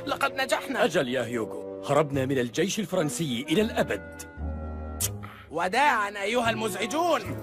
لقد نجحنا. أجل يا هيوغو، هربنا من الجيش الفرنسي إلى الأبد. وداعا أيها المزعجون.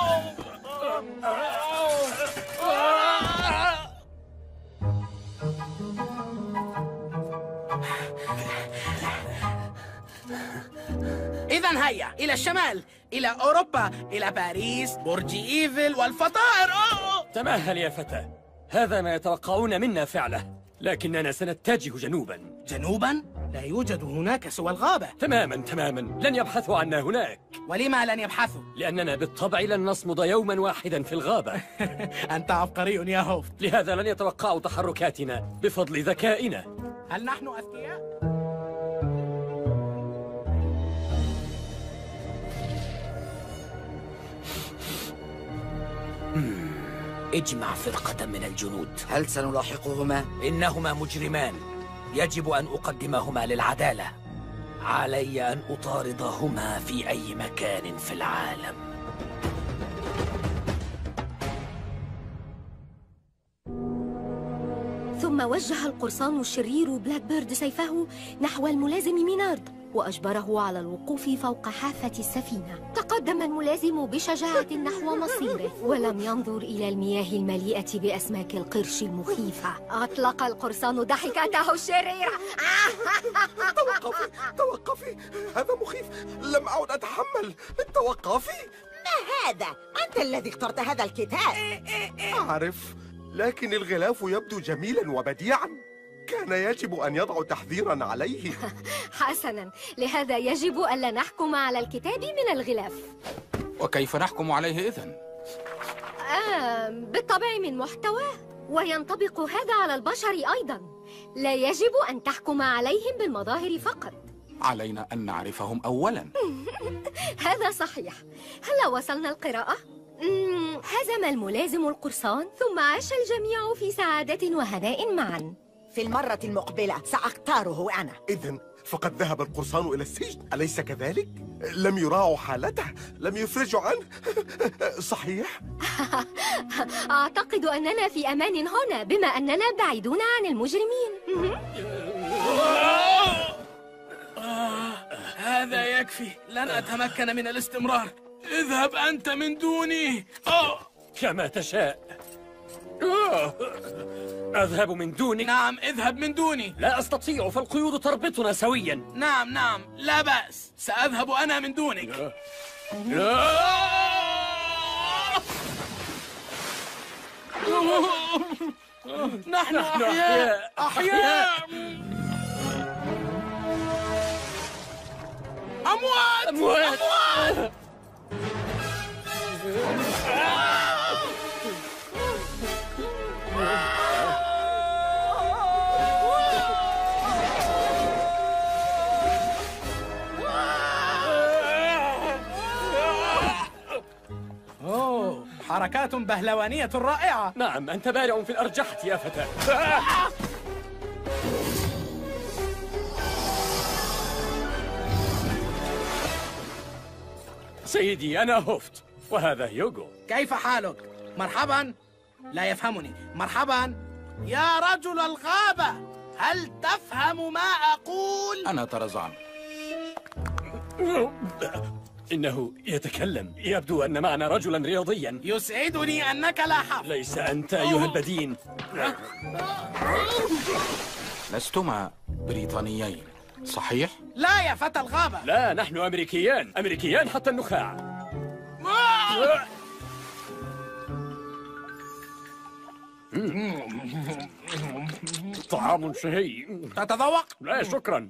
إذا هيا إلى الشمال، إلى أوروبا، إلى باريس، برج إيفل والفطائر. تمهل يا فتى، هذا ما يتوقعون منا فعله، لكننا سنتجه جنوبا. جنوبا؟ لا يوجد هناك سوى الغابة. تماما، لن يبحثوا عنا هناك. ولما لن يبحثوا؟ لأننا بالطبع لن نصمد يوما واحدا في الغابة. أنت عبقري يا هوفت. لهذا لن يتوقعوا تحركاتنا بفضل ذكائنا. هل نحن أذكياء؟ اجمع فرقة من الجنود. هل سنلاحقهما؟ إنهما مجرمان، يجب أن أقدمهما للعدالة. علي أن أطاردهما في أي مكان في العالم. ثم وجه القرصان الشرير بلاك بيرد سيفه نحو الملازم مينارد وأجبره على الوقوف فوق حافة السفينة. تقدم الملازم بشجاعة نحو مصيره ولم ينظر إلى المياه المليئة بأسماك القرش المخيفة. أطلق القرصان ضحكته الشريرة. توقفي، هذا مخيف، لم أعد أتحمل. توقفي. ما هذا؟ أنت الذي اخترت هذا الكتاب. أعرف، لكن الغلاف يبدو جميلا وبديعا، كان يجب أن يضع تحذيرا عليه. حسنا، لهذا يجب ألا نحكم على الكتاب من الغلاف. وكيف نحكم عليه إذن؟ بالطبع من محتواه، وينطبق هذا على البشر أيضا. لا يجب أن تحكم عليهم بالمظاهر فقط، علينا أن نعرفهم أولا. هذا صحيح. هلا وصلنا القراءة؟ هزم الملازم القرصان ثم عاش الجميع في سعادة وهناء معا. في المرة المقبلة سأختاره أنا. إذن فقد ذهب القرصان إلى السجن، أليس كذلك؟ لم يراعوا حالته، لم يفرجوا عنه. صحيح؟ أعتقد أننا في أمان هنا بما أننا بعيدون عن المجرمين. هذا يكفي، لن أتمكن من الاستمرار. اذهب أنت من دوني. كما تشاء. أذهب من دونك؟ نعم، اذهب من دوني. لا أستطيع، فالقيود تربطنا سويا. نعم، لا بأس، سأذهب أنا من دونك. نحن أحياء. أموات. حركات بهلوانية رائعة. نعم، أنت بارع في الأرجحة يا فتى. سيدي، أنا هوفت وهذا هيوغو. كيف حالك؟ مرحبا. لا يفهمني. مرحبا يا رجل الغابة، هل تفهم ما أقول؟ أنا طرزان. إنه يتكلم، يبدو أن معنا رجلا رياضيا. يسعدني أنك لاحظت. ليس أنت أيها البدين. لستما بريطانيين، صحيح؟ لا يا فتى الغابة. لا، نحن أمريكيان حتى النخاع. طعام شهي. تتذوق؟ لا شكرا.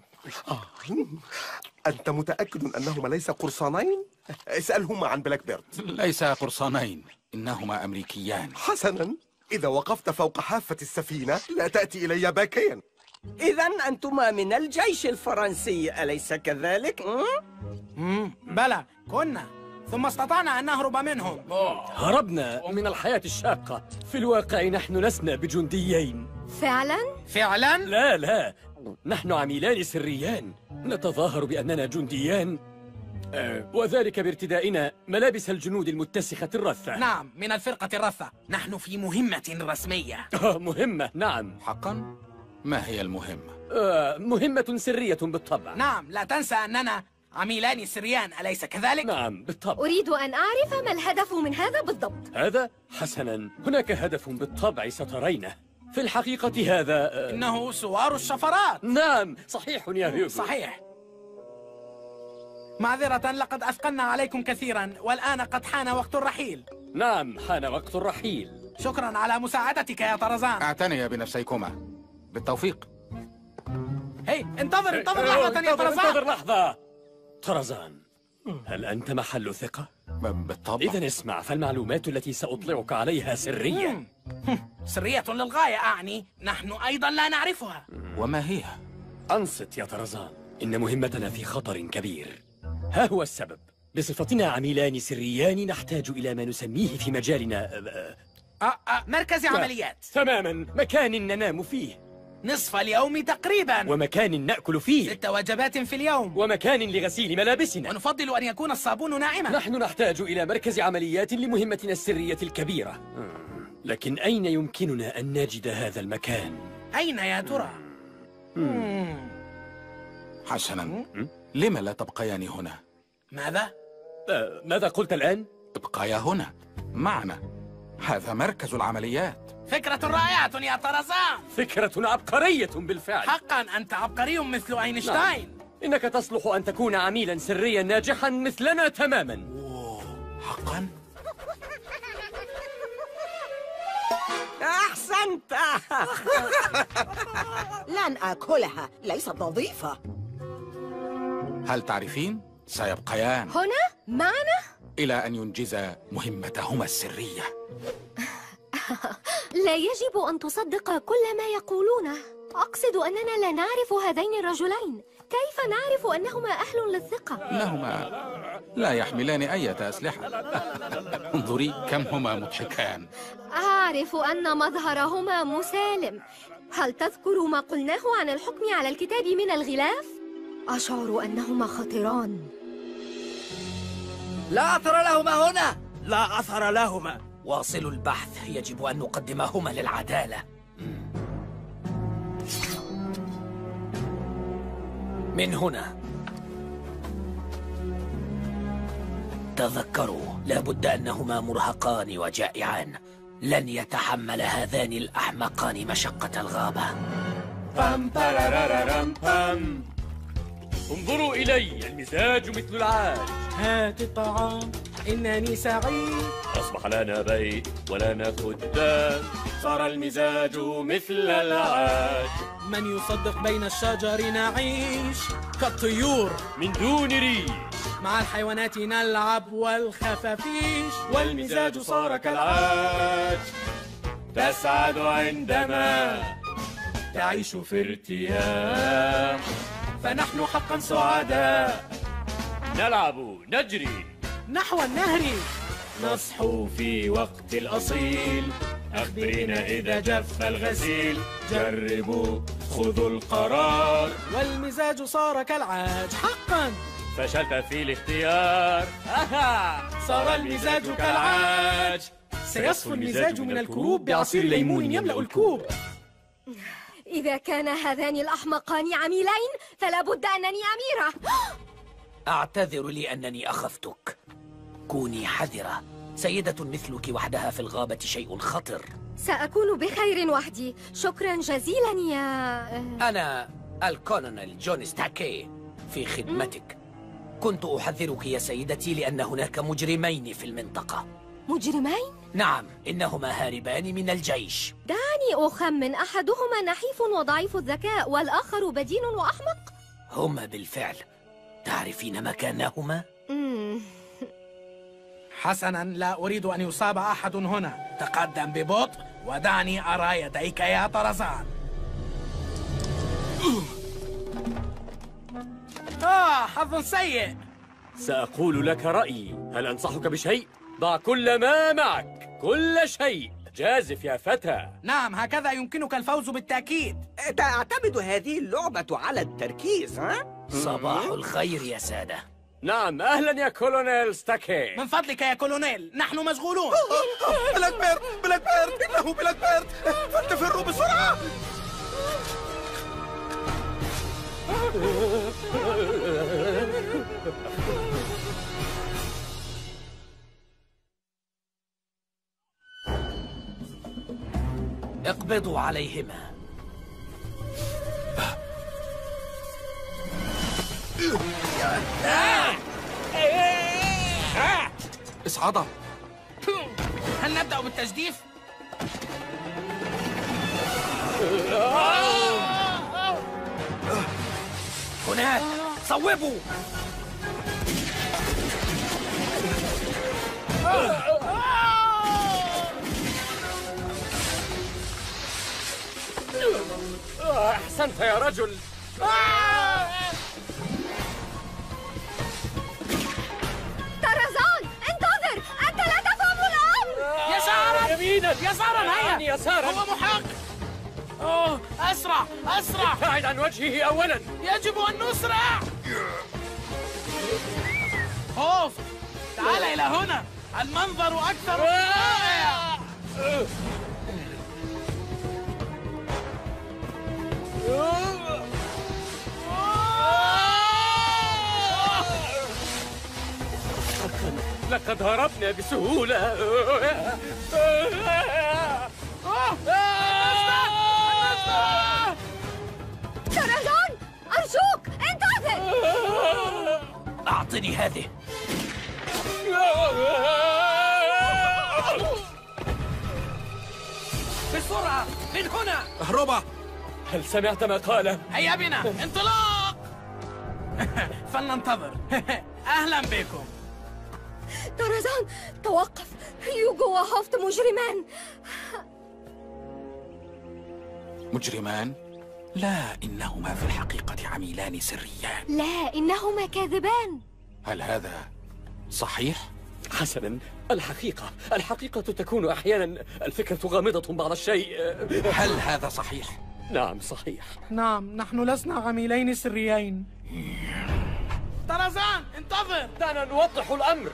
أنت متأكد أنهما ليس قرصانين؟ اسألهما عن بلاك بيرد. ليس قرصانين، إنهما أمريكيان. حسنا، إذا وقفت فوق حافة السفينة لا تأتي إلي باكيا. إذا أنتما من الجيش الفرنسي، أليس كذلك؟ بلى، كنا، ثم استطعنا أن نهرب منهم. هربنا من الحياة الشاقة. في الواقع نحن لسنا بجنديين. فعلا؟ لا، نحن عميلان سريان نتظاهر بأننا جنديان، وذلك بارتدائنا ملابس الجنود المتسخة الرثة. نعم، من الفرقة الرثة. نحن في مهمة رسمية. مهمة، نعم. حقا؟ ما هي المهمة؟ مهمة سرية بالطبع. نعم، لا تنسى أننا عميلان سريان، أليس كذلك؟ نعم بالطبع. أريد أن أعرف ما الهدف من هذا بالضبط. هذا؟ حسناً، هناك هدف بالطبع سترينه. في الحقيقة هذا إنه سوار الشفرات. نعم، صحيح يا هيوغو. صحيح. معذرة، لقد أثقلنا عليكم كثيرا، والآن قد حان وقت الرحيل. نعم، حان وقت الرحيل. شكرا على مساعدتك يا طرزان. اعتنيا بنفسيكما. بالتوفيق. هي، انتظر لحظة يا طرزان. انتظر لحظة. طرزان، هل أنت محل ثقة؟ بالطبع. إذن اسمع، فالمعلومات التي سأطلعك عليها سرية. سرية للغاية أعني، نحن أيضا لا نعرفها. وما هي؟ أنصت يا طرزان، إن مهمتنا في خطر كبير. ها هو السبب. بصفتنا عميلان سريان نحتاج إلى ما نسميه في مجالنا مركز عمليات. تماما، مكان ننام فيه، نصف اليوم تقريبا، ومكان نأكل فيه، 6 وجبات في اليوم، ومكان لغسيل ملابسنا. ونفضل أن يكون الصابون ناعما. نحن نحتاج إلى مركز عمليات لمهمتنا السرية الكبيرة. لكن أين يمكننا أن نجد هذا المكان؟ أين يا ترى؟ حسنا، لما لا تبقيان هنا؟ ماذا؟ ماذا قلت الآن؟ ابقيا هنا معنا، هذا مركز العمليات. فكرة رائعة يا طرزان. فكرة عبقرية بالفعل. حقا أنت عبقري مثل أينشتاين. إنك تصلح أن تكون عميلا سريا ناجحا مثلنا تماما. حقا؟ أحسنت. لن آكلها، ليست نظيفة. هل تعرفين؟ سيبقيان هنا معنا؟ إلى أن ينجزا مهمتهما السرية. لا يجب أن تصدق كل ما يقولونه. أقصد أننا لا نعرف هذين الرجلين. كيف نعرف أنهما أهل للثقة؟ إنهما لا يحملان أي أسلحة. انظري كم هما مضحكان. أعرف أن مظهرهما مسالم. هل تذكر ما قلناه عن الحكم على الكتاب من الغلاف؟ أشعر أنهما خطران. لا أثر لهما هنا. لا أثر لهما. واصلوا البحث، يجب أن نقدمهما للعدالة. من هنا. تذكروا، لابد أنهما مرهقان وجائعان. لن يتحمل هذان الأحمقان مشقة الغابة. بام برارارام بام. انظروا إلي، المزاج مثل العاج. هات الطعام، إنني سعيد. أصبح لنا بيت ولنا خدام، صار المزاج مثل العاج. من يصدق بين الشجر نعيش كالطيور من دون ريش، مع الحيوانات نلعب والخفافيش. والمزاج صار كالعاج. تسعد عندما تعيش في ارتياح، فنحن حقا سعداء. نلعب، نجري نحو النهر، نصحو في وقت الأصيل. أخبرينا إذا جف الغسيل، جربوا خذوا القرار. والمزاج صار كالعاج حقا. فشلت في الاختيار، صار المزاج كالعاج. سيصفو المزاج من الكروب بعصير ليمون يملأ الكوب. إذا كان هذان الأحمقان عميلين فلا بد أنني أميرة. أعتذر لأنني أخفتك. كوني حذرة، سيدة مثلك وحدها في الغابة شيء خطر. سأكون بخير وحدي. شكرا جزيلا يا... أنا الكولونيل جون ستاكي في خدمتك. كنت أحذرك يا سيدتي لأن هناك مجرمين في المنطقة. مجرمين؟ نعم، إنهما هاربان من الجيش. دعني أخمن، أحدهما نحيف وضعيف الذكاء والآخر بدين وأحمق. هما بالفعل. تعرفين مكانهما؟ حسنا، لا أريد أن يصاب أحد هنا. تقدم ببطء ودعني أرى يديك يا طرزان. حظ سيء. سأقول لك رأيي. هل أنصحك بشيء؟ ضع كل ما معك، كل شيء. جازف يا فتى. نعم، هكذا يمكنك الفوز بالتأكيد. تعتمد هذه اللعبة على التركيز، ها؟ صباح الخير يا سادة. نعم، أهلا يا كولونيل ستاكي. من فضلك يا كولونيل، نحن مشغولون. بلاك بيرد، إنه بلاك بيرد، فلتفروا بسرعة. اقبضوا عليهما. اصعدا. هل نبدأ بالتجديف؟ هناك، صوبوا. أحسنت يا رجل. طرزان، انتظر، أنت لا تفهم الأمر. يسارا يمينا، يسارا، هيا. يسارا. هو محق. أوه، أسرع أسرع. ابتعد عن وجهه أولا. يجب أن نسرع. خوف، تعال إلى هنا. المنظر أكثر رائع. لقد هربنا بسهولة. طرزان، أرجوك انتظر. أعطني هذه. بسرعة من هنا. اهربا. هل سمعت ما قاله؟ هيا بنا، انطلاق. فلننتظر. أهلا بكم. طرزان، توقف. هيوغو وهوفت مجرمان. مجرمان؟ لا، إنهما في الحقيقة عميلان سريان. لا، إنهما كاذبان. هل هذا صحيح؟ حسنا، الحقيقة تكون أحيانا الفكرة غامضة بعض الشيء. هل هذا صحيح؟ نعم صحيح. نعم، نحن لسنا عميلين سريين. طرزان، انتظر. دعنا نوضح الأمر.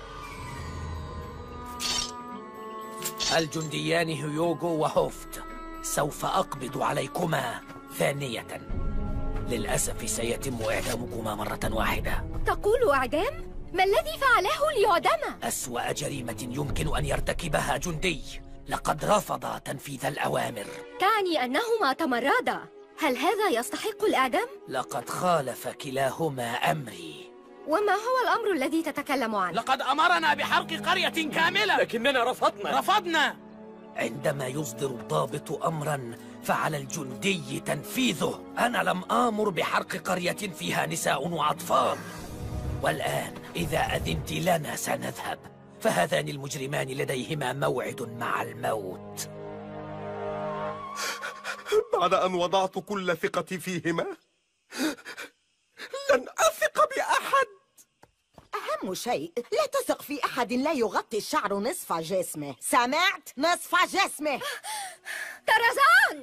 الجنديان هيوغو وهوفت، سوف أقبض عليكما ثانية. للأسف سيتم إعدامكما مرة واحدة. تقول إعدام؟ ما الذي فعله ليعدم؟ أسوأ جريمة يمكن أن يرتكبها جندي. لقد رفض تنفيذ الأوامر. تعني أنهما تمردا. هل هذا يستحق الإعدام؟ لقد خالف كلاهما أمري. وما هو الأمر الذي تتكلم عنه؟ لقد أمرنا بحرق قرية كاملة، لكننا رفضنا. عندما يصدر الضابط أمراً فعلى الجندي تنفيذه. أنا لم آمر بحرق قرية فيها نساء وأطفال. والآن إذا أذنت لنا سنذهب، فهذان المجرمان لديهما موعد مع الموت. بعد أن وضعت كل ثقتي فيهما لن أثق بأحد. أهم شيء لا تثق في أحد لا يغطي الشعر نصف جسمه. سمعت؟ نصف جسمه. طرزان،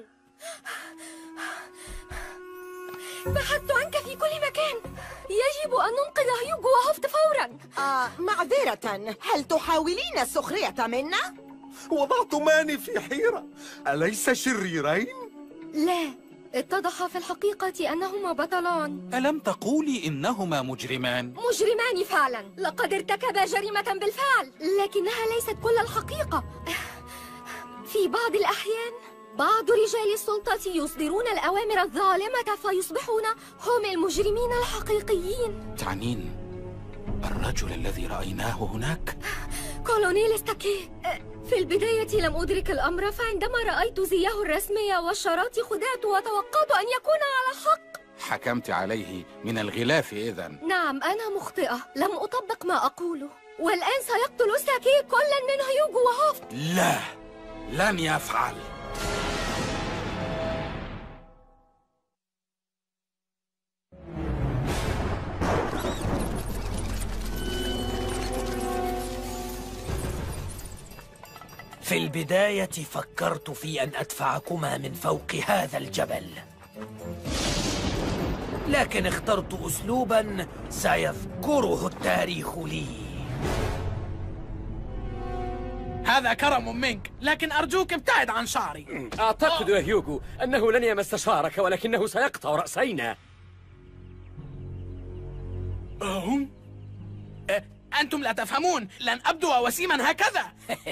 بحثت عنك في كل مكان. يجب أن ننقذ هيوغو وهوفت فوراً. معذرة، هل تحاولين السخرية منا؟ وضعت ماني في حيرة. أليس شريرين؟ لا، اتضح في الحقيقة أنهما بطلان. ألم تقولي إنهما مجرمان؟ مجرمان فعلا. لقد ارتكبا جريمة بالفعل، لكنها ليست كل الحقيقة. في بعض الأحيان بعض رجال السلطة يصدرون الأوامر الظالمة فيصبحون هم المجرمين الحقيقيين. تعنين الرجل الذي رأيناه هناك؟ كولونيل ستاكي. في البداية لم أدرك الأمر، فعندما رأيت زيه الرسمية والشراط خدعت وتوقعت أن يكون على حق. حكمت عليه من الغلاف إذن؟ نعم، أنا مخطئة، لم أطبق ما أقوله. والآن سيقتل ستاكي كلا من هيوغو وهوفت. لا، لن يفعل. في البداية فكرت في أن أدفعكما من فوق هذا الجبل، لكن اخترت أسلوباً سيذكره التاريخ لي. هذا كرم منك، لكن أرجوك ابتعد عن شعري. أعتقد يا هيوغو أنه لن يمس شعرك، ولكنه سيقطع رأسينا. أنتم لا تفهمون، لن أبدو وسيما هكذا.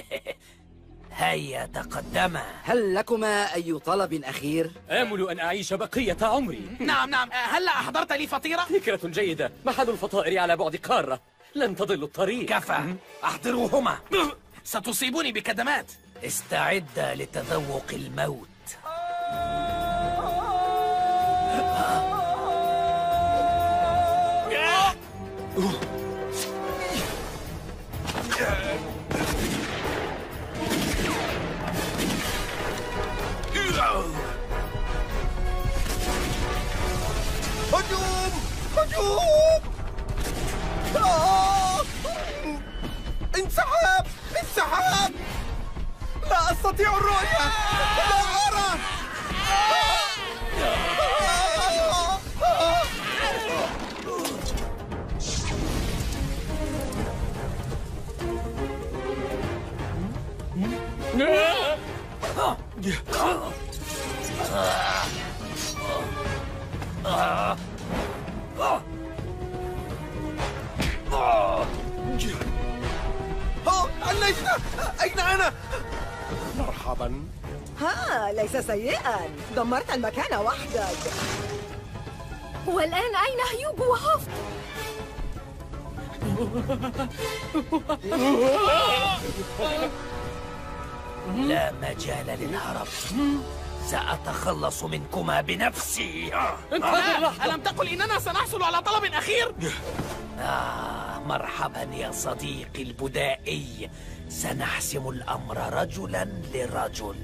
هيا تقدما. هل لكما أي طلب أخير؟ آمل أن أعيش بقية عمري. نعم، هلّا أحضرت لي فطيرة؟ فكرة جيدة. محل الفطائر على بعد قارة، لن تضل الطريق. كفى، أحضروهما. ستصيبني بكدمات. استعد لتذوق الموت. هجوم! انسحاب! لا أستطيع الرؤية! لا أرى! أين أنا؟ مرحبا. ليس سيئا، دمرت المكان وحدك. والآن أين هيوغو وهوفت؟ لا مجال للهرب. سأتخلص منكما بنفسي. ألم تقل إننا سنحصل على طلب أخير؟ مرحبا يا صديقي البدائي. سنحسم الأمر رجلا لرجل.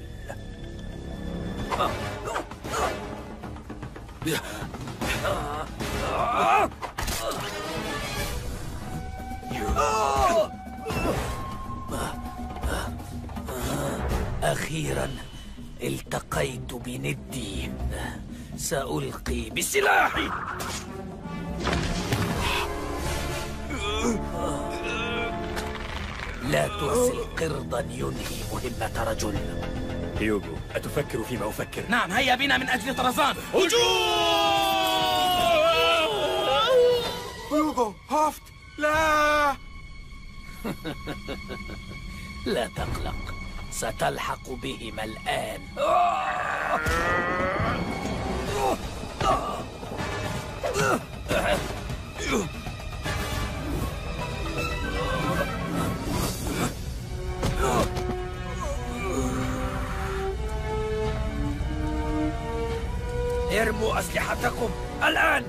أخيرا التقيت بندي. سألقي بسلاحي. لا ترسل قردا ينهي مهمة رجل. هيوغو، أتفكر فيما أفكر؟ نعم، هيا بنا من أجل طرزان. هيوغو، هوفت، لا! لا تقلق، ستلحق بهما الآن. ارموا أسلحتكم الآن.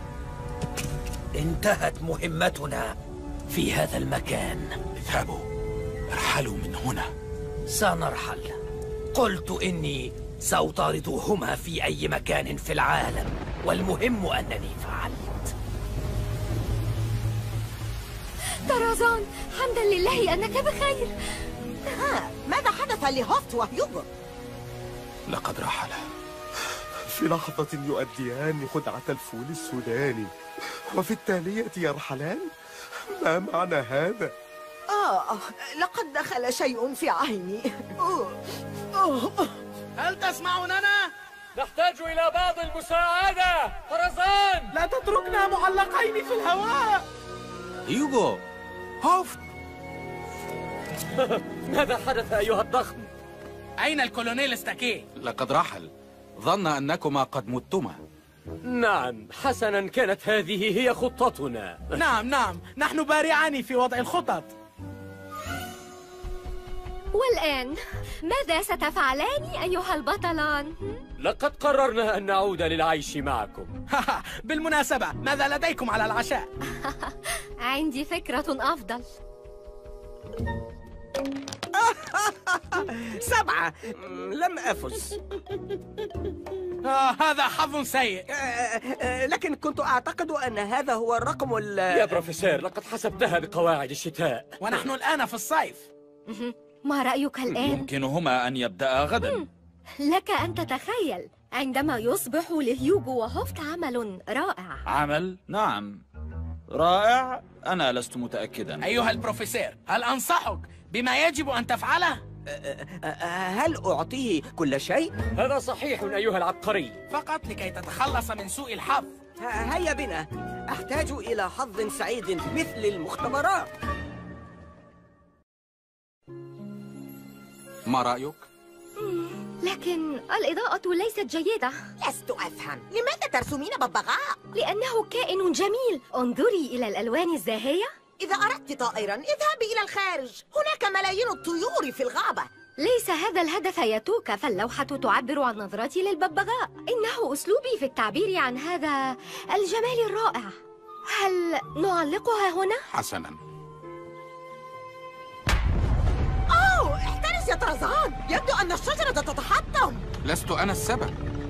انتهت مهمتنا في هذا المكان. اذهبوا، ارحلوا من هنا. سنرحل. قلت إني سأطاردهما في أي مكان في العالم، والمهم أنني فعلت. طرزان، حمدا لله أنك بخير. ماذا حدث لهوفت وهيوغو؟ لقد رحل. في لحظة يؤديان خدعة الفول السوداني، وفي التالية يرحلان. ما معنى هذا؟ لقد دخل شيء في عيني. هل تسمعوننا؟ نحتاج إلى بعض المساعدة. طرزان، لا تتركنا معلقين في الهواء. هيوغو، هوفت. ماذا حدث أيها الضخم؟ أين الكولونيل ستاكي؟ لقد رحل. ظن أنكما قد متما. نعم، حسنا، كانت هذه هي خطتنا. نعم، نحن بارعان في وضع الخطط. والآن ماذا ستفعلان أيها البطلان؟ لقد قررنا أن نعود للعيش معكم. بالمناسبة، ماذا لديكم على العشاء؟ عندي فكرة أفضل. 7. لم أفز. هذا حظ سيء. لكن كنت أعتقد أن هذا هو الرقم يا بروفيسور، لقد حسبتها بقواعد الشتاء، ونحن الآن في الصيف. ما رأيك الآن؟ يمكنهما أن يبدأ غدا. لك أن تتخيل عندما يصبح لهيوغو وهوفت عمل رائع. عمل؟ نعم، رائع. أنا لست متأكدا. أيها البروفيسور، هل أنصحك بما يجب أن تفعله؟ هل أعطيه كل شيء؟ هذا صحيح أيها العبقري. فقط لكي تتخلص من سوء الحظ. هيا بنا. أحتاج إلى حظ سعيد مثل المختبرات. ما رأيك؟ لكن الإضاءة ليست جيدة. لست أفهم، لماذا ترسمين ببغاء؟ لأنه كائن جميل. انظري إلى الألوان الزاهية. إذا أردت طائرا اذهبي إلى الخارج، هناك ملايين الطيور في الغابة. ليس هذا الهدف يا توكا، فاللوحة تعبر عن نظرتي للببغاء. إنه أسلوبي في التعبير عن هذا الجمال الرائع. هل نعلقها هنا؟ حسناً. أوه، احترس يا طرزان، يبدو أن الشجرة تتحطم. لست أنا السبب.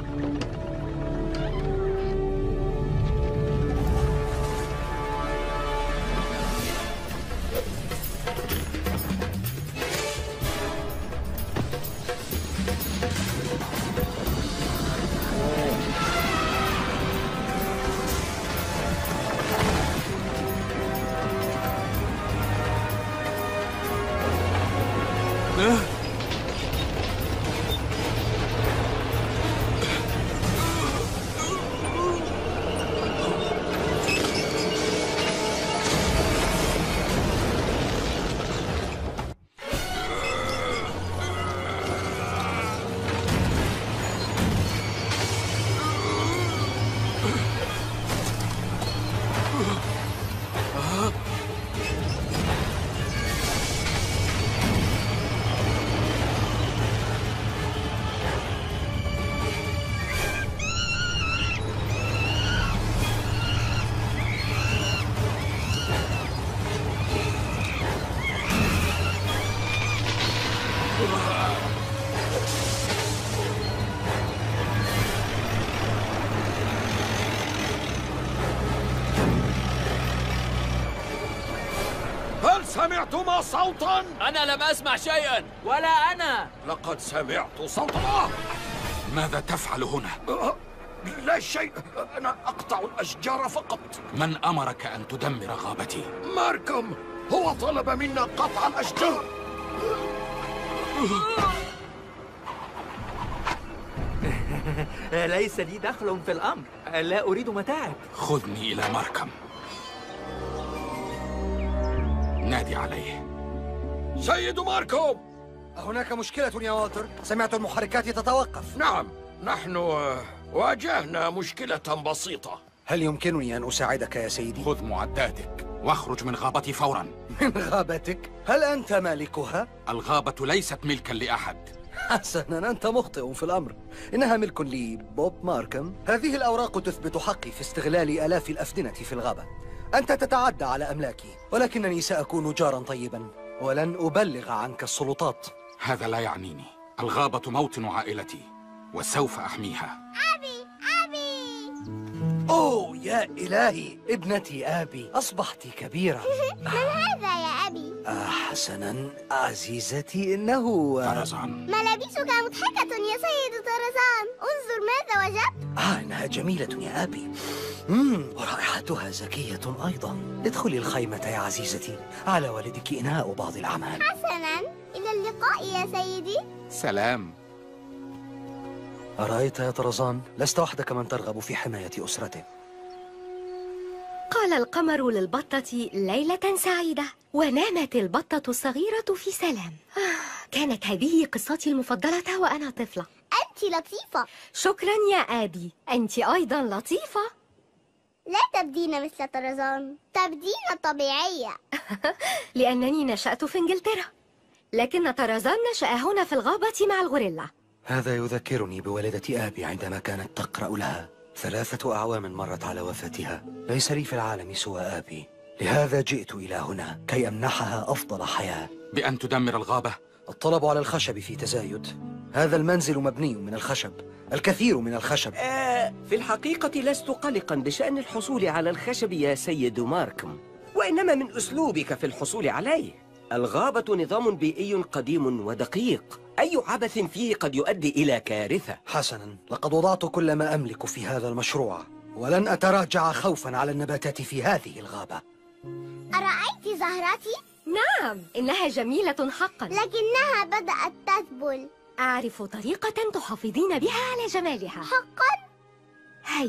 هل سمعتما صوتا؟ أنا لم أسمع شيئا. ولا أنا. لقد سمعت صوتا. ماذا تفعل هنا؟ لا شيء، أنا أقطع الأشجار فقط. من أمرك أن تدمر غابتي؟ ماركوم، هو طلب منا قطع الأشجار. ليس لي دخل في الأمر، لا أريد متاعب. خذني إلى ماركوم. نادي عليه. سيد ماركوم، هناك مشكلة يا والتر، سمعت المحركات تتوقف. نعم، نحن واجهنا مشكلة بسيطة. هل يمكنني أن أساعدك يا سيدي؟ خذ معداتك واخرج من غابتي فورا. من غابتك؟ هل أنت مالكها؟ الغابة ليست ملكا لأحد. حسنا، أنت مخطئ في الأمر. إنها ملك لي، بوب ماركوم. هذه الأوراق تثبت حقي في استغلال آلاف الأفدنة في الغابة. أنت تتعدى على أملاكي، ولكنني سأكون جارا طيبا ولن أبلغ عنك السلطات. هذا لا يعنيني. الغابة موطن عائلتي وسوف أحميها. أبي. أوه يا إلهي، ابنتي أبي، أصبحت كبيرة. من هذا يا أبي؟ حسنا عزيزتي، إنه طرزان. ملابسك مضحكة يا سيد طرزان، انظر ماذا وجدت. إنها جميلة يا أبي. ورائحتها زكية أيضا. ادخلي الخيمة يا عزيزتي، على والدك إنهاء بعض الأعمال. حسنا، إلى اللقاء يا سيدي. سلام. أرأيت يا طرزان، لست وحدك من ترغب في حماية أسرته. قال القمر للبطة ليلة سعيدة، ونامت البطة الصغيرة في سلام. كانت هذه قصتي المفضلة وأنا طفلة. أنت لطيفة. شكرا يا آبي، أنت أيضا لطيفة. لا تبدين مثل طرزان، تبدين طبيعية. لأنني نشأت في إنجلترا، لكن طرزان نشأ هنا في الغابة مع الغوريلا. هذا يذكرني بوالدة آبي عندما كانت تقرأ لها. 3 أعوام مرت على وفاتها، ليس لي في العالم سوى آبي، لهذا جئت إلى هنا كي أمنحها أفضل حياة. بأن تدمر الغابة؟ الطلب على الخشب في تزايد. هذا المنزل مبني من الخشب، الكثير من الخشب. في الحقيقة لست قلقا بشأن الحصول على الخشب يا سيد ماركوم، وإنما من أسلوبك في الحصول عليه. الغابة نظام بيئي قديم ودقيق، أي عبث فيه قد يؤدي إلى كارثة. حسنا، لقد وضعت كل ما أملك في هذا المشروع، ولن أتراجع خوفا على النباتات في هذه الغابة. أرأيت زهرتي؟ نعم، إنها جميلة حقا، لكنها بدأت تذبل. أعرف طريقة تحافظين بها على جمالها. حقا؟ هيا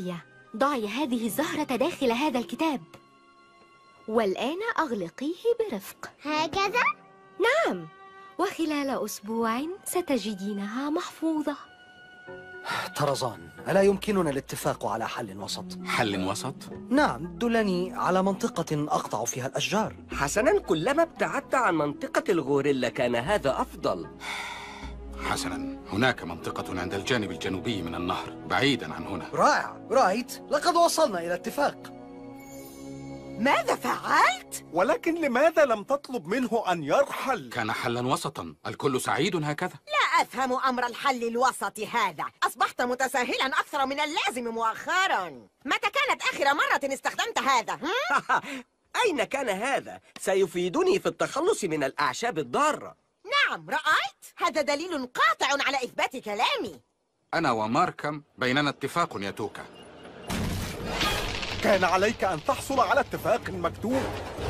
ضعي هذه الزهرة داخل هذا الكتاب، والآن أغلقيه برفق. هكذا؟ نعم، وخلال أسبوع ستجدينها محفوظة. طرزان، ألا يمكننا الاتفاق على حل وسط؟ حل وسط؟ نعم، دلني على منطقة أقطع فيها الأشجار. حسناً، كلما ابتعدت عن منطقة الغوريلا كان هذا أفضل. حسناً، هناك منطقة عند الجانب الجنوبي من النهر بعيداً عن هنا. رائع، رأيت؟ لقد وصلنا إلى اتفاق. ماذا فعلت؟ ولكن لماذا لم تطلب منه أن يرحل؟ كان حلاً وسطاً، الكل سعيد هكذا. لا أفهم أمر الحل الوسطي هذا. أصبحت متساهلا أكثر من اللازم مؤخرا. متى كانت آخر مرة استخدمت هذا؟ أين كان هذا؟ سيفيدني في التخلص من الأعشاب الضارة. نعم، رأيت؟ هذا دليل قاطع على إثبات كلامي. أنا وماركم بيننا اتفاق يا توكا. كان عليك أن تحصل على اتفاق مكتوب.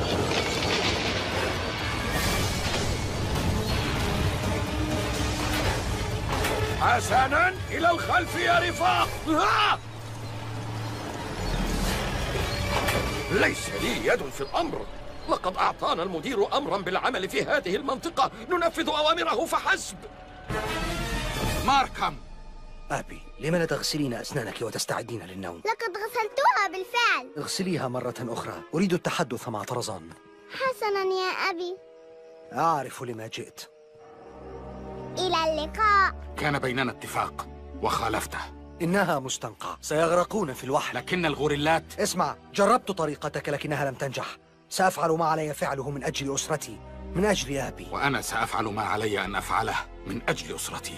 حسناً، إلى الخلف يا رفاق. ليس لي يد في الأمر. لقد أعطانا المدير أمراً بالعمل في هذه المنطقة، ننفذ أوامره فحسب. ماركم! أبي، لم لا تغسلين أسنانك وتستعدين للنوم؟ لقد غسلتها بالفعل. اغسليها مرة أخرى، أريد التحدث مع طرزان. حسناً يا أبي. أعرف لما جئت. إلى اللقاء. كان بيننا اتفاق وخالفته. إنها مستنقع، سيغرقون في الوحل. لكن الغوريلات... اسمع، جربت طريقتك لكنها لم تنجح. سأفعل ما علي فعله من أجل أسرتي، من أجل أبي. وأنا سأفعل ما علي أن أفعله من أجل أسرتي.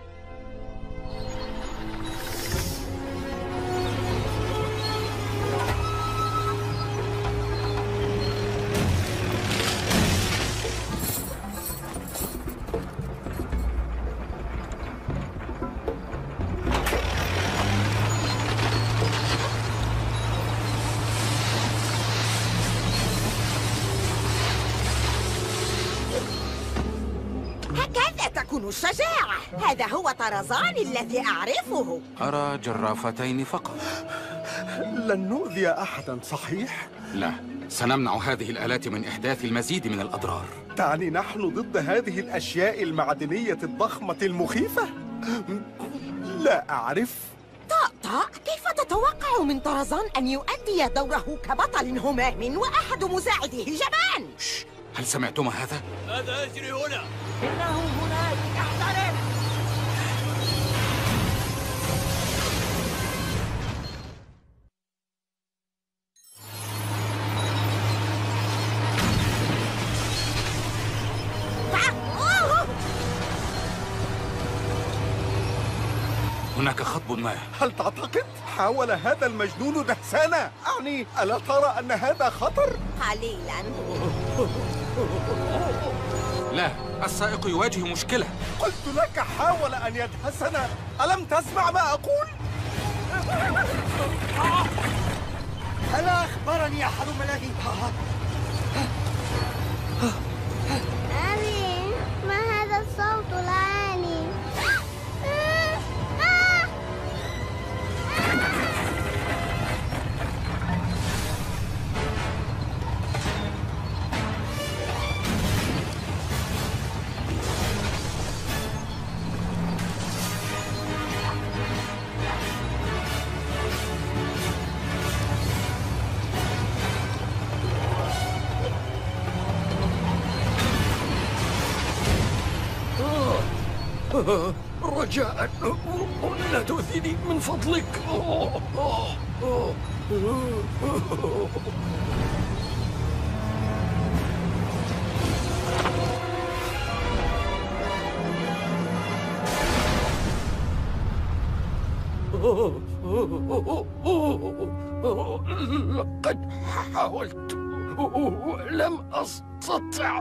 الشجاعة. هذا هو طرزان الذي أعرفه. أرى جرافتين فقط. لن نؤذي أحدا، صحيح؟ لا، سنمنع هذه الآلات من إحداث المزيد من الأضرار. تعني نحن ضد هذه الأشياء المعدنية الضخمة المخيفة؟ لا أعرف. طاء، كيف تتوقع من طرزان أن يؤدي دوره كبطل همام وأحد مساعديه جبان؟ هل سمعتم هذا؟ ماذا يجري هنا؟ إنه هناك، احترم! هناك خطب ما. هل تعتقد؟ حاول هذا المجنون دهسانا. أعني، ألا ترى أن هذا خطر؟ قليلا. لا، السائق يواجه مشكلة. قلت لك حاول أن يدهسنا. ألم تسمع ما أقول؟ ألا أخبرني أحد ملاذي؟ أبي، ما هذا الصوت العالي؟ رجاء لا تؤذني من فضلك. لقد حاولت ولم أستطع.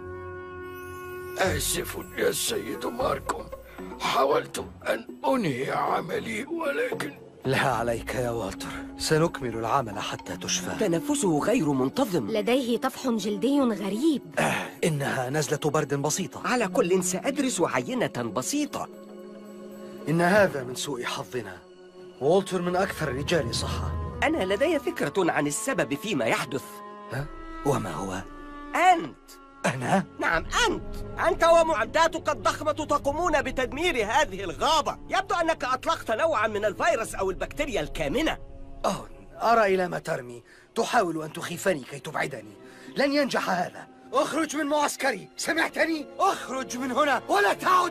آسف يا سيد ماركم، حاولت أن أنهي عملي ولكن... لا عليك يا والتر، سنكمل العمل حتى تشفى. تنفسه غير منتظم. لديه طفح جلدي غريب. إنها نزلة برد بسيطة. على كل سأدرس عينة بسيطة. إن هذا من سوء حظنا. وولتر من أكثر الرجال صحة. أنا لدي فكرة عن السبب فيما يحدث. ها؟ وما هو؟ أنت. أنا؟ نعم أنت ومعداتك الضخمة تقومون بتدمير هذه الغابة. يبدو أنك أطلقت نوعا من الفيروس أو البكتيريا الكامنة. أرى إلى ما ترمي. تحاول أن تخيفني كي تبعدني. لن ينجح هذا. اخرج من معسكري، سمعتني؟ اخرج من هنا ولا تعد.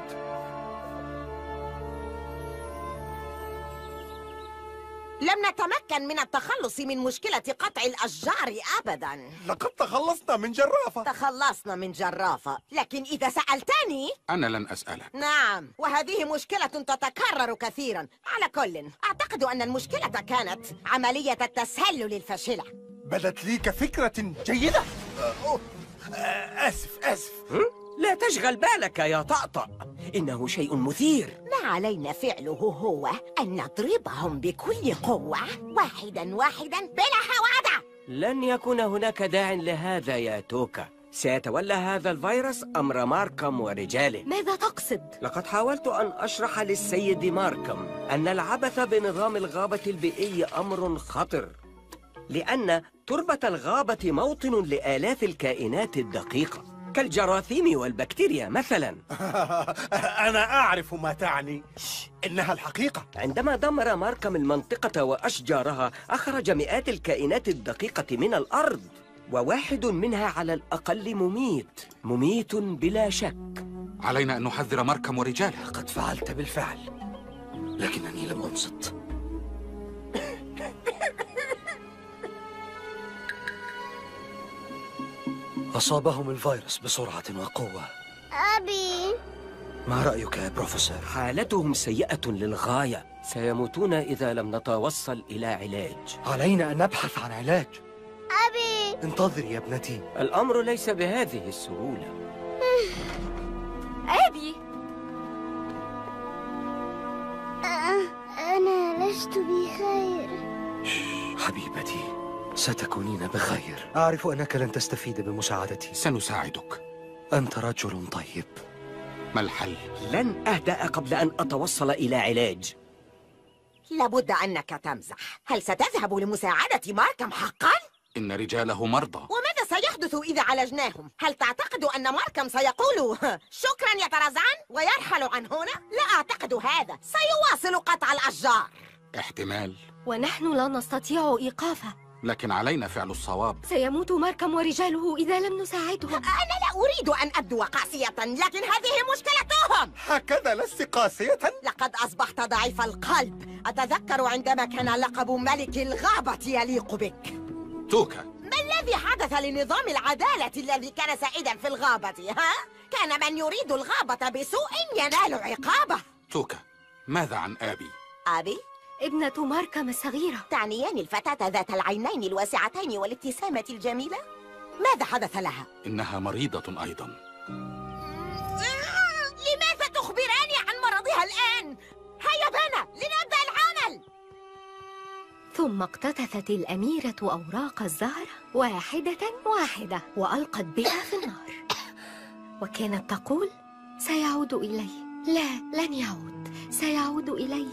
لم نتمكن من التخلص من مشكلة قطع الأشجار أبداً. لقد تخلصنا من جرافة. تخلصنا من جرافة، لكن إذا سألتني أنا لن أسألك. نعم، وهذه مشكلة تتكرر كثيراً. على كل، أعتقد أن المشكلة كانت عملية التسلل الفاشلة. بدت لي كفكرة جيدة. آسف. لا تشغل بالك يا طأطأ، إنه شيء مثير. ما علينا فعله هو أن نضربهم بكل قوة واحداً بلا هوادة. لن يكون هناك داع لهذا يا توكا. سيتولى هذا الفيروس أمر ماركم ورجاله. ماذا تقصد؟ لقد حاولت أن أشرح للسيد ماركم أن العبث بنظام الغابة البيئي أمر خطر، لأن تربة الغابة موطن لآلاف الكائنات الدقيقة كالجراثيم والبكتيريا مثلا. أنا أعرف ما تعني. إنها الحقيقة. عندما دمر ماركم المنطقة وأشجارها أخرج مئات الكائنات الدقيقة من الأرض، وواحد منها على الأقل مميت بلا شك. علينا أن نحذر ماركم ورجاله. قد فعلت بالفعل، لكنني لم أنصت. أصابهم الفيروس بسرعة وقوة. أبي، ما رأيك يا بروفيسور؟ حالتهم سيئة للغاية، سيموتون إذا لم نتوصل إلى علاج. علينا أن نبحث عن علاج. أبي، انتظري يا ابنتي. الأمر ليس بهذه السهولة. أبي، أنا لست بخير. حبيبتي، ستكونين بخير. أعرف أنك لن تستفيد بمساعدتي. سنساعدك. أنت رجل طيب. ما الحل؟ لن أهدأ قبل أن أتوصل إلى علاج. لابد أنك تمزح. هل ستذهب لمساعدة ماركم حقاً؟ إن رجاله مرضى. وماذا سيحدث إذا عالجناهم؟ هل تعتقد أن ماركم سيقول شكراً يا طرزان ويرحل عن هنا؟ لا أعتقد هذا. سيواصل قطع الأشجار. احتمال. ونحن لا نستطيع إيقافه. لكن علينا فعل الصواب. سيموت ماركم ورجاله إذا لم نساعدهم. أنا لا أريد أن أبدو قاسية، لكن هذه مشكلتهم. هكذا لست قاسية؟ لقد أصبحت ضعيف القلب. أتذكر عندما كان لقب ملك الغابة يليق بك. توكا، ما الذي حدث لنظام العدالة الذي كان سائدا في الغابة؟ ها؟ كان من يريد الغابة بسوء ينال عقابه. توكا، ماذا عن آبي؟ آبي؟ ابنة ماركم الصغيرة. تعنيان الفتاة ذات العينين الواسعتين والابتسامة الجميلة؟ ماذا حدث لها؟ إنها مريضة أيضا. لماذا تخبراني عن مرضها الآن؟ هيا بنا لنبدأ العمل. ثم اقتطفت الأميرة أوراق الزهرة واحدة وألقت بها في النار، وكانت تقول: سيعود إلي. لا، لن يعود، سيعود إلي.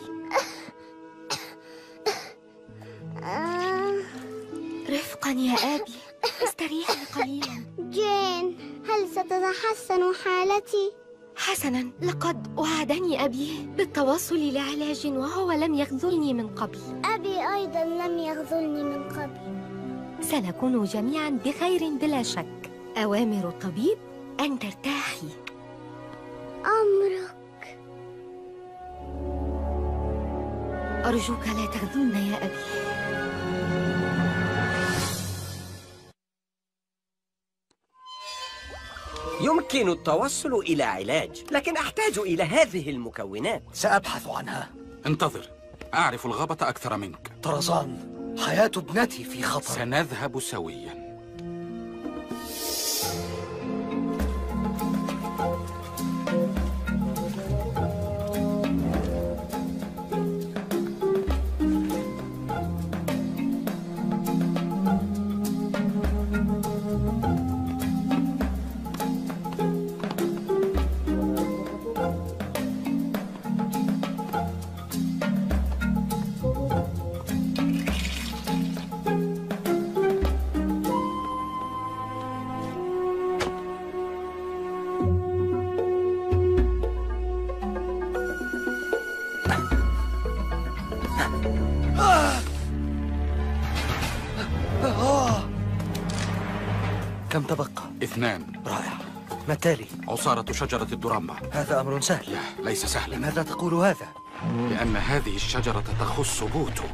رفقا يا آبي، استريحي قليلا. جين، هل ستتحسن حالتي؟ حسنا، لقد وعدني أبي بالتوصل لعلاج وهو لم يخذلني من قبل. أبي أيضا لم يخذلني من قبل. سنكون جميعا بخير بلا شك. أوامر الطبيب أن ترتاحي. أمرك. أرجوك لا تخذلنا يا أبي. يمكن التوصل إلى علاج، لكن أحتاج إلى هذه المكونات. سأبحث عنها. انتظر، أعرف الغابة أكثر منك. طرزان، حياة ابنتي في خطر. سنذهب سوياً. كم تبقى؟ 2. رائع. ما التالي؟ عصارة شجرة الدرامبا. هذا أمر سهل. لا، ليس سهلا. لماذا تقول هذا؟ لأن هذه الشجرة تخص بوتو.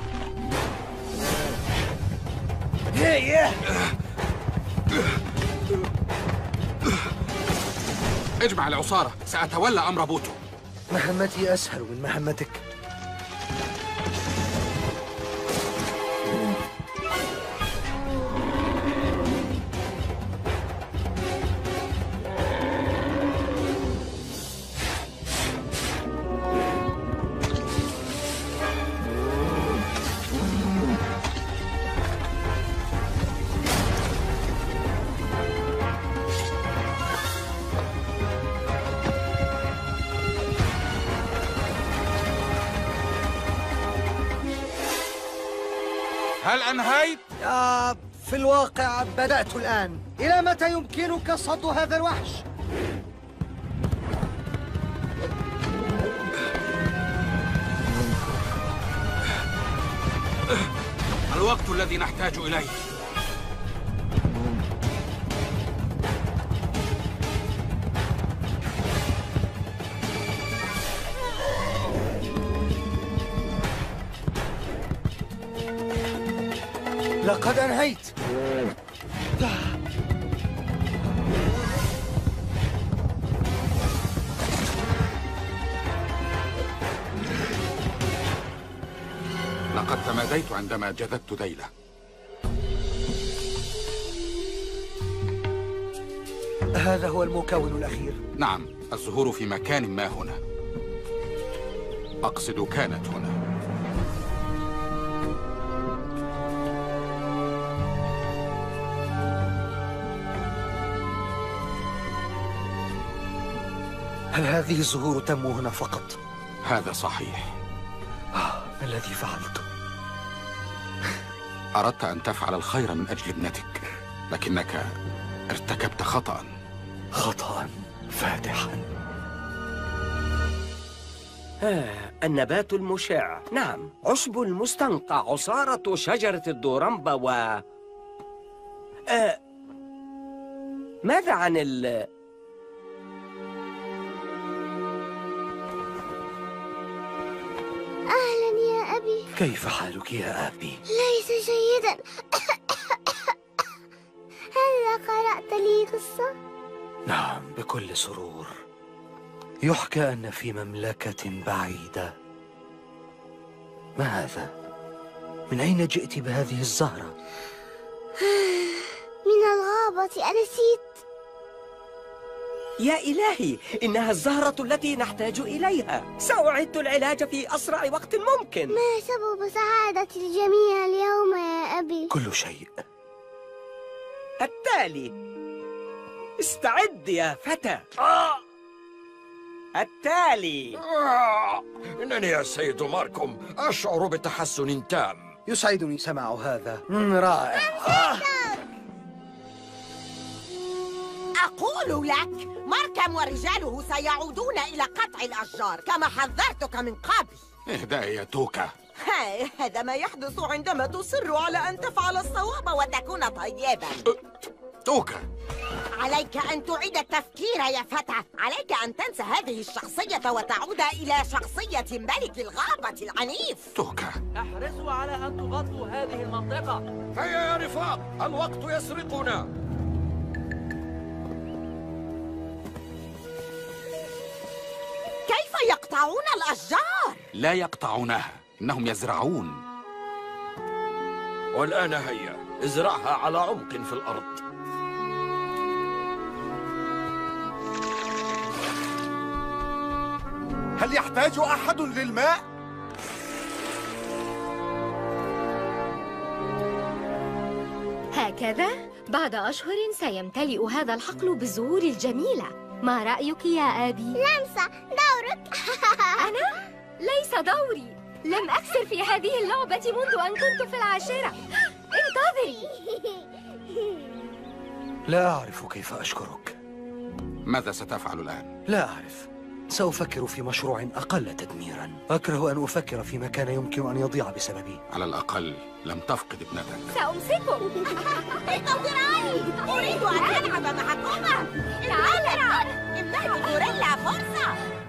اجمع العصارة، سأتولى أمر بوتو. مهمتي أسهل من مهمتك. هل أنهيت؟ في الواقع بدأت الآن. إلى متى يمكنك صد هذا الوحش؟ الوقت الذي نحتاج إليه. لقد أنهيت. لقد تماديت عندما جذبت ذيله. هذا هو المكون الأخير. نعم، الزهور في مكان ما هنا. أقصد كانت هنا. هل هذه الزهور تنمو هنا فقط؟ هذا صحيح. ما الذي فعلته؟ أردت أن تفعل الخير من أجل ابنتك، لكنك ارتكبت خطأ. خطأ فادحا. النبات المشع. نعم، عشب المستنقع، عصارة شجرة الدورمبا و... ماذا عن أهلا يا أبي. كيف حالك يا أبي؟ ليس جيدا. هل قرأت لي قصة؟ نعم، بكل سرور. يحكى أن في مملكة بعيدة. ما هذا؟ من أين جئت بهذه الزهرة؟ من الغابة، أنسيت؟ يا إلهي، إنها الزهرة التي نحتاج إليها. سأعد العلاج في أسرع وقت ممكن. ما سبب سعادة الجميع اليوم يا أبي؟ كل شيء. التالي. استعد يا فتى. التالي. إنني يا سيد ماركوم أشعر بتحسن تام. يسعدني سماع هذا. رائع. أقول لك، ماركم ورجاله سيعودون إلى قطع الأشجار كما حذرتك من قبل. اهدأي يا توكا. هذا ما يحدث عندما تصر على أن تفعل الصواب وتكون طيبا. توكا، عليك أن تعيد التفكير يا فتى. عليك أن تنسى هذه الشخصية وتعود إلى شخصية ملك الغابة العنيف. توكا، احرصوا على أن تغطوا هذه المنطقة. هيا يا رفاق، الوقت يسرقنا. كيف يقطعون الأشجار؟ لا يقطعونها، إنهم يزرعون. والآن هيا، ازرعها على عمق في الأرض. هل يحتاج أحد للماء؟ هكذا بعد أشهر سيمتلئ هذا الحقل بالزهور الجميلة. ما رأيك يا أبي؟ لمسة، دورك. أنا؟ ليس دوري. لم أكسر في هذه اللعبة منذ أن كنت في 10. انتظري. لا أعرف كيف أشكرك. ماذا ستفعل الآن؟ لا أعرف. سأفكر في مشروع أقل تدميرا. أكره أن أفكر في ما كان يمكن أن يضيع بسببي. على الأقل لم تفقد ابنتك. سأمسكه. انتظراني، أريد أن ألعب معكما. تعال، امنحوا غوريلا فرصة.